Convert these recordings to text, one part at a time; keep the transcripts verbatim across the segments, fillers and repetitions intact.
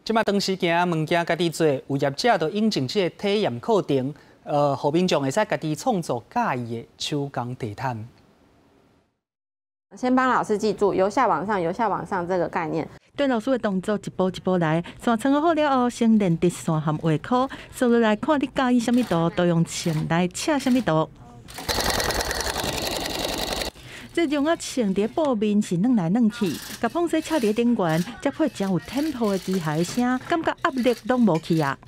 即摆长时间物件家己做，有业者就引进这个体验课程，呃，互民众会使家己创作介意的手工地毯。 先帮老师记住由下往上、由下往上这个概念。 对老师的动作一步一步来，线穿好了后，先练直线和画箍，接落来看你介意什么图，都用线来切什么图。 这用啊穿伫布面是软来软去，甲碰洗插伫顶悬，再配真有 tempo 的机械声，感觉压力拢无去啊。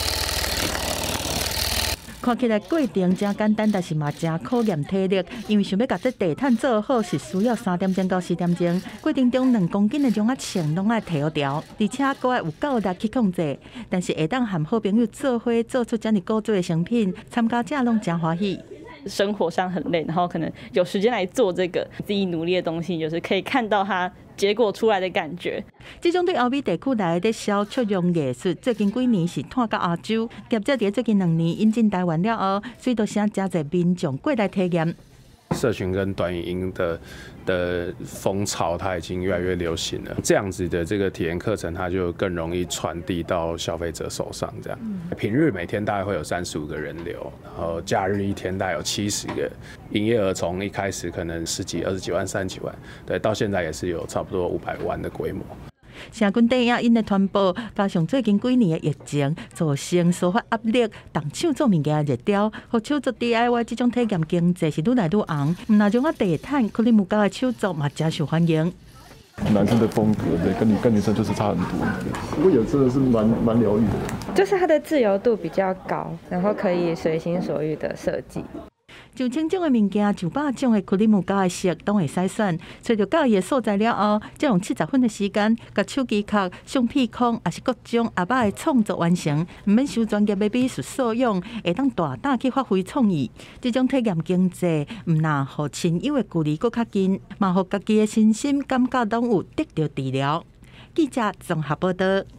看起来过程真简单，但是嘛真考验体力，因为想要甲这地毯做好，是需要三点钟到四点钟。过程中两公斤的用啊穿拢爱提好调，而且搁爱有够力去控制。但是会当和好朋友做伙做出这么高做的成品，参加者拢真欢喜。 生活上很累，然后可能有时间来做这个自己努力的东西，就是可以看到它结果出来的感觉。 这种对欧美地区来的小出用艺术，最近几年是探到亚洲，业者伫最近两年引进台湾了后，所以都请真侪民众过来体验。 社群跟短影音的的风潮，它已经越来越流行了。这样子的这个体验课程，它就更容易传递到消费者手上。这样，平日每天大概会有三十五个人流，然后假日一天大概有七十个，营业额从一开始可能十几、二十几万、三十几万，对，到现在也是有差不多五百万的规模。 城军电影因的传播，加上最近几年的疫情，造成抒发压力，动手做物件热潮，和手作 D I Y 这种体验经济是愈来愈红。唔那种啊地毯，克里姆高的手作嘛，真受欢迎。 男生的风格对，跟女跟女生就是差很多。不过也真的是蛮蛮疗愈的， 就是它的自由度比较高，然后可以随心所欲的设计。 上千种的物件，上百种的克里姆胶的色都会筛选，找到介意的素材了后，再用七十分的时间，甲手机壳、橡皮壳，也是各种阿爸的创作完成，唔免受专业的美术素养，会当大胆去发挥创意。这种体验经济，唔那互亲友的距离搁较近，嘛互家己的身心感觉拢有得到治疗。记者综合报道。